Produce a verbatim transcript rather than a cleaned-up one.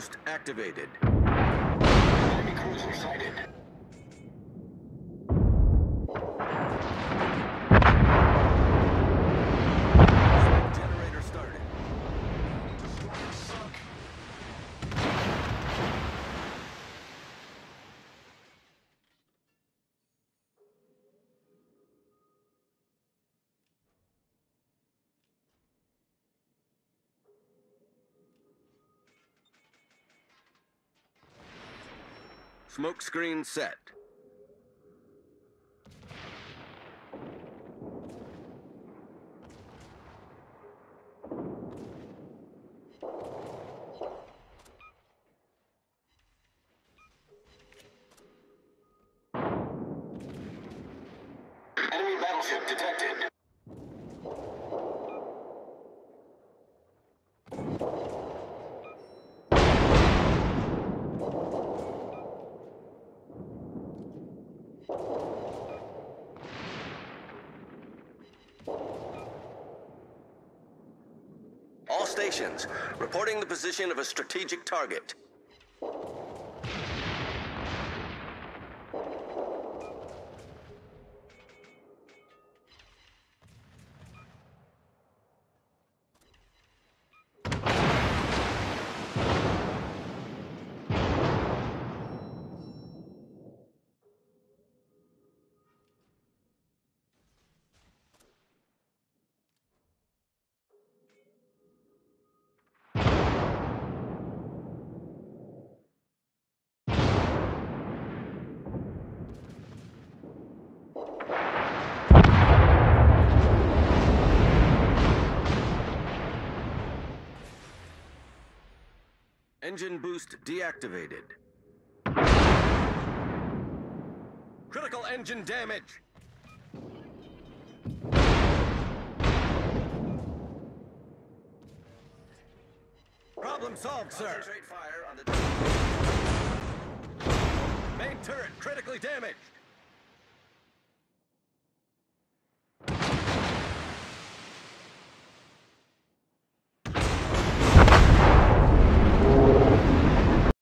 boost activated. Enemy cruiser sighted. Generator started. Smoke screen set. Enemy battleship detected. All stations, reporting the position of a strategic target. Engine boost deactivated. Critical engine damage. Problem solved, sir. Concentrate fire on the main turret critically damaged.